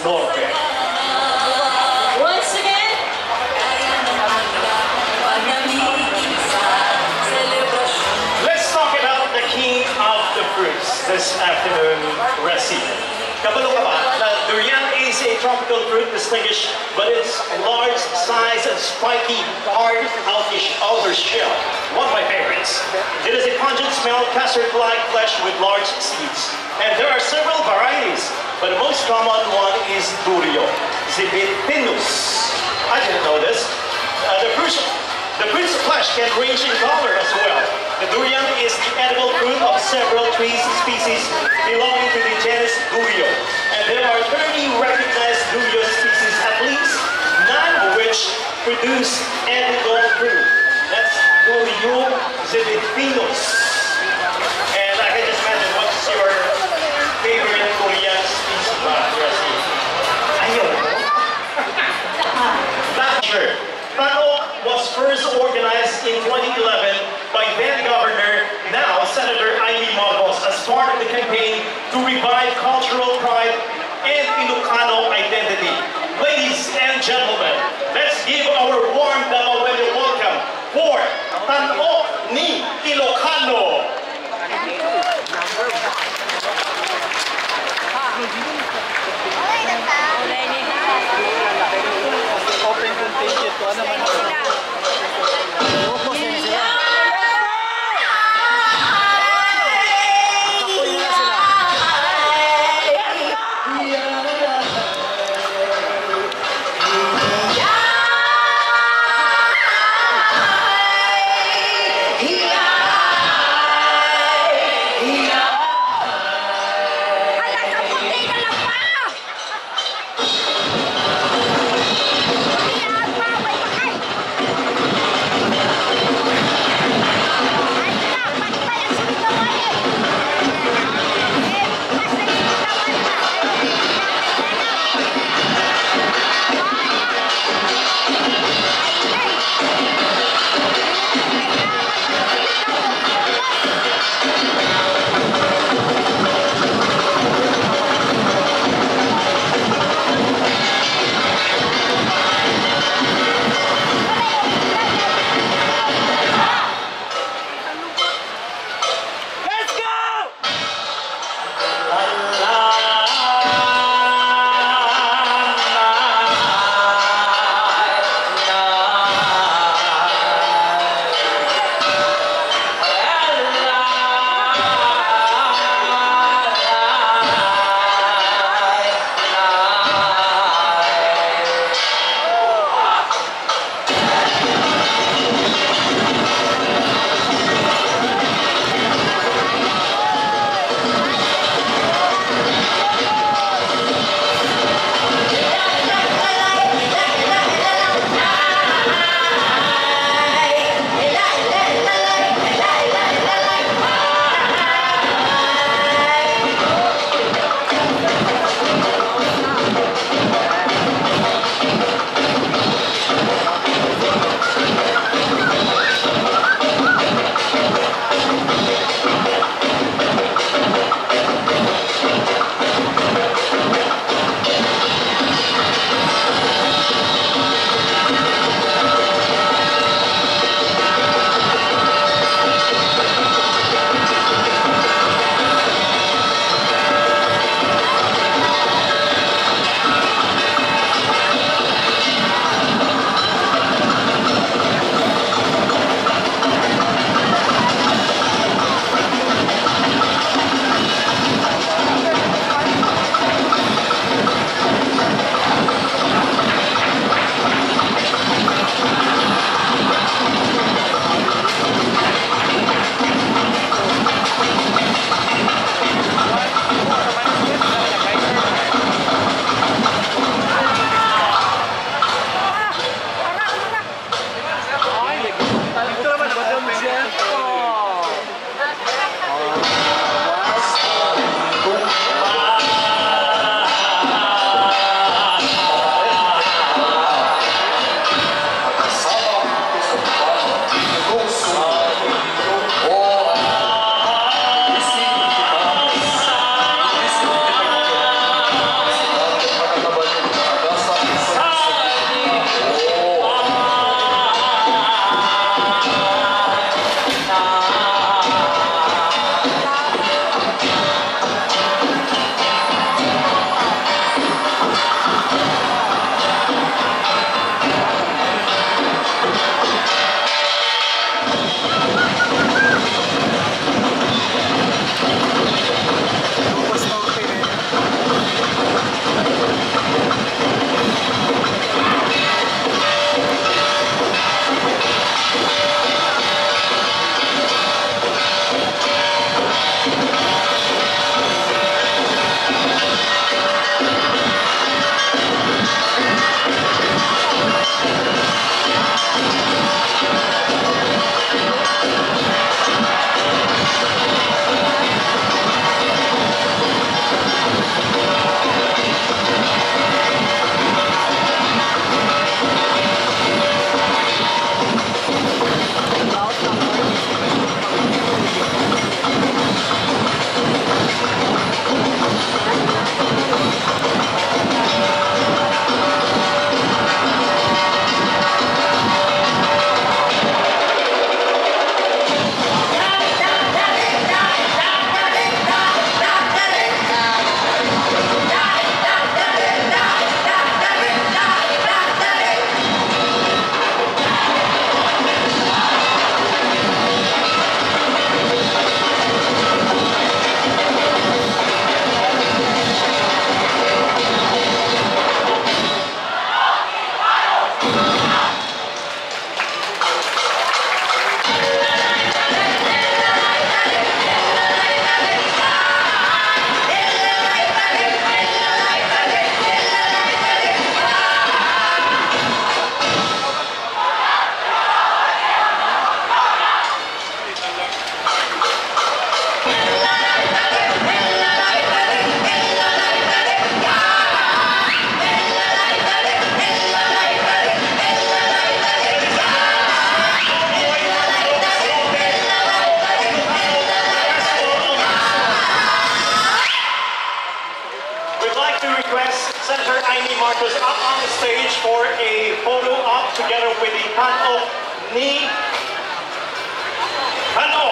Norte. Once again, let's talk about the king of the fruits this afternoon, Resi. Kabalo ka ba? Durian is a tropical fruit distinguished by its large size and spiky, hard, outer shell. One of my favorites. It is a pungent smell, custard-like flesh with large seeds. And there are several varieties, but the most common one is Durio, Zibitinus. I didn't know this. The fruit's flesh can range in color as well. The durian is the edible fruit of several tree species belonging to the genus Durio. And there are 30 recognized Durio species, at least 9 of which produce edible fruit. That's Durio Zibitinus. And I can just imagine, what's your favorite durian species, Resi? Ayun. Not sure. Tano was first organized in 2011 by then Governor, now Senator Amy Marcos, as part of the campaign to revive cultural pride and Ilocano identity. Ladies and gentlemen, let's give our warm Damawenyo welcome for Tano ni Ilocano. Open contingent ko ano man. we'd like to request Senator Amy Marcos up on the stage for a photo op together with the Kanok ni Kanok.